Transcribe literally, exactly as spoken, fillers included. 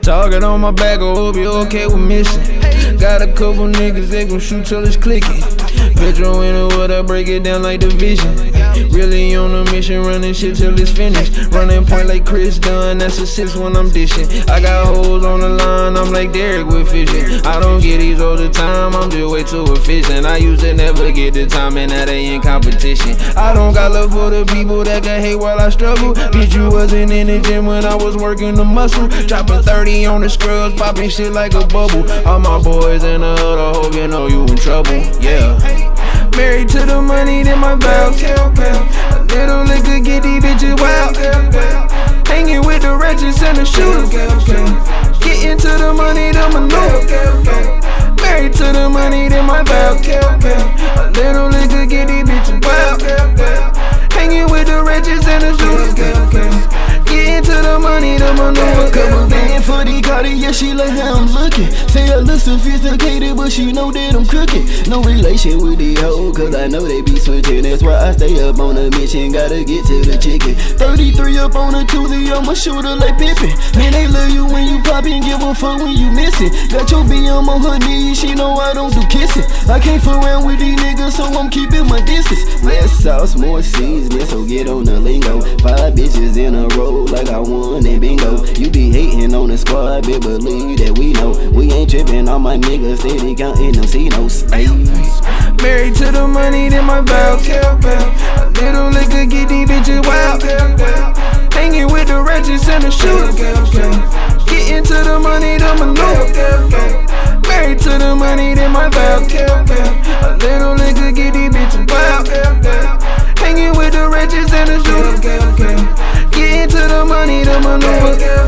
Target on my back, I hope you okay with missing. Got a couple niggas, they gon' shoot till it's clicking. Petro in the wood, I break it down like division. Really on a mission, running shit till it's finished. Running point like Chris Dunn, that's a six when I'm dishing. I got hoes on the line, I'm like Derek with fishing. I don't get these all the time, I'm just way too efficient. I used to never get the time, and now they in competition. I don't got love for the people that can hate while I struggle. Bitch, you wasn't in the gym when I was working the muscle. Dropping thirty on the scrubs, popping shit like a bubble. All my boys in the hood, I hope you know you in trouble, yeah. Married to the money, then my vows. A little liquor get these bitches wild. Hanging with the ratchets and the shooters. Get into the money, then my new. Married to the money, then my vows. A little liquor get these bitches wild. Hanging with the ratchets and the shooters. Get into the money, then my new. Couple band for the Cartier, she like how I'm looking. Say I look sophisticated, but she know that I'm cooking. No relation with the hoe, cause I know they be switching. That's why I stay up on a mission, gotta get to the chicken. Thirty-three up on a toolie, on my shoulder like Pippin. Man, they love you when you poppin', give a fuck when you missin'. Got your B M on her knees, she know I don't do kissing. I can't fool around with these niggas, so I'm keeping my distance. Less sauce, more seasoning, so get on the lingo. Five bitches in a row, like I won in bingo. You be hating on the squad, but believe that we know. We ain't tripping, all my niggas steady counting them C-notes. Married to the money, then my vows. A little liquor get these bitches wild. Hanging with the ratchets and the shooters. Get into the money, then my new. Married to the money, then my vows. A little liquor get these bitches wild. Hanging with the ratchets and the shooters. Get into the money, then my new.